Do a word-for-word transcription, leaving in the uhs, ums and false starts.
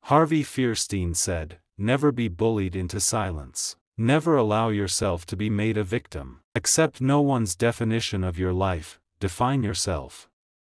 Harvey Fierstein said, "Never be bullied into silence. Never allow yourself to be made a victim. Accept no one's definition of your life, define yourself."